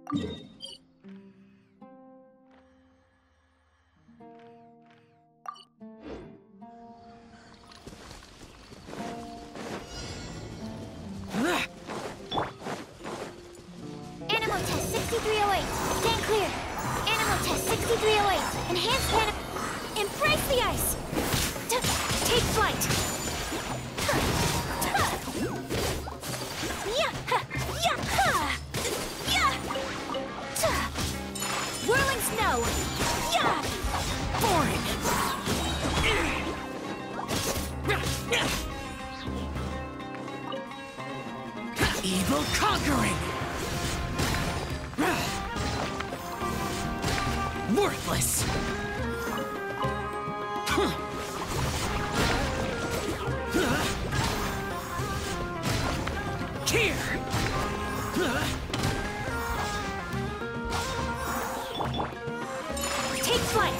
Animal test 6308. Stand clear. Animal test 6308. Enhanced canopy. Embrace the ice. Take flight. Whirling snow. Boring. Evil conquering. Worthless. Here. Take flight.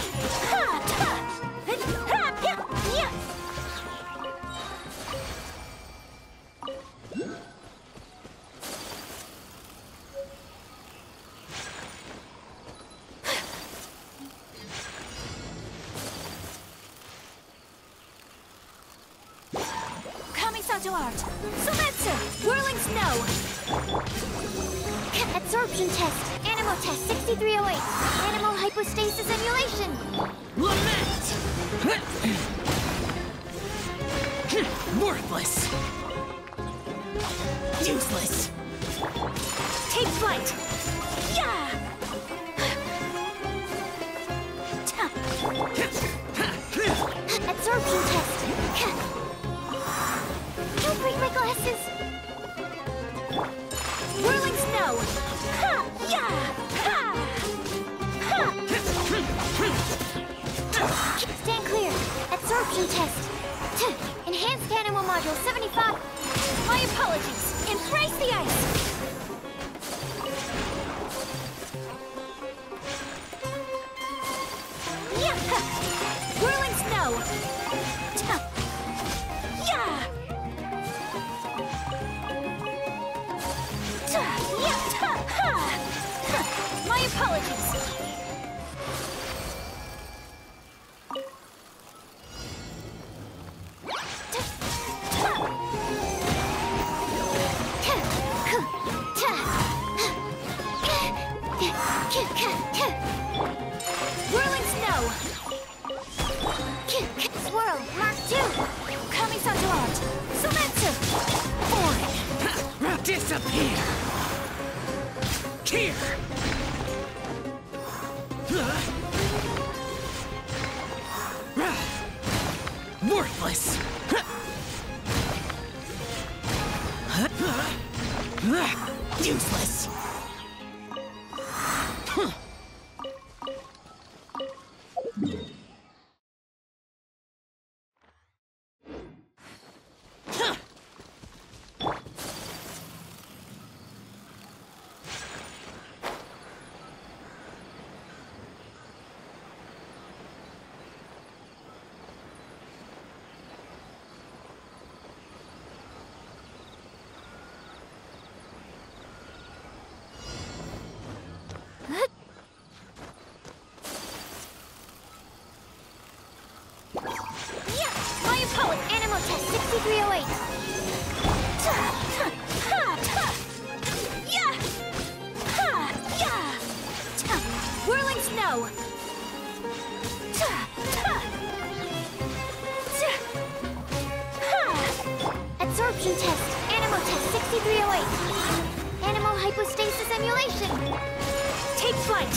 Kamisato art. Sumetsu. Whirling snow. Absorption test. Animal test 6308. Animal hypostasis emulation. Lament. Worthless. Useless. Take flight. Absorption test. Don't break my glasses. Whirling snow. Stand clear. Absorption test. Enhanced animal module 75. My apologies. Embrace the ice. Whirling snow. My apologies. Whirling snow. Swirl, Mark 2. Kamisato art. Sumetsu. Boring. Disappear. Here. Worthless. Useless. My opponent, Animal Test 6308. Whirling snow. Absorption test, Animal Test 6308. Animal hypostasis emulation. Take flight.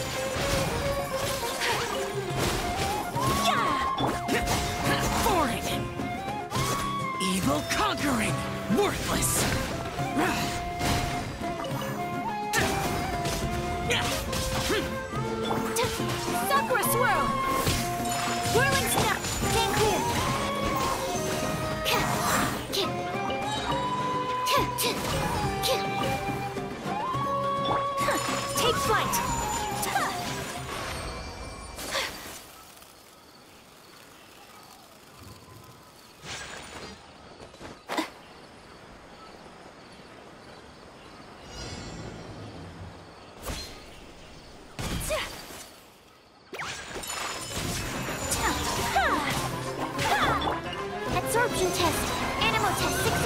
Boring. Evil conquering. Worthless. Sakura swirl. Whirling snow. Stand clear. Take flight.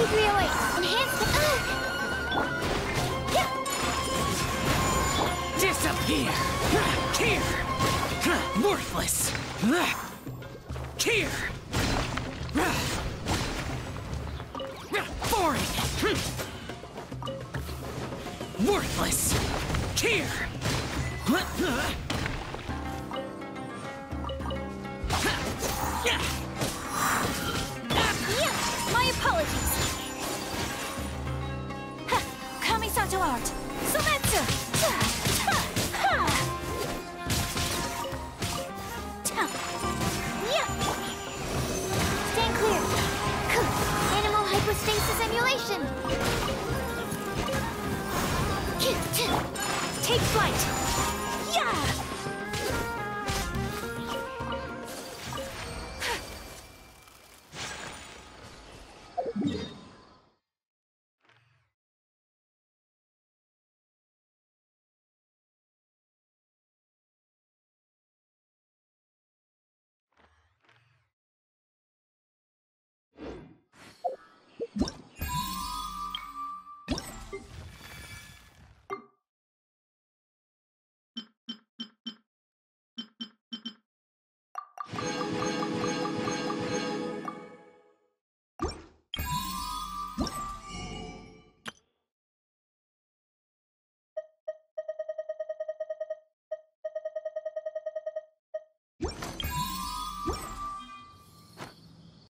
6308. Enhanced. Disappear! Here! Worthless! Here! Foreign! Worthless! Here! My apologies. Kamisato art. Sumetsu. Stand clear. Animal hypostasis emulation. Take flight. Yeah.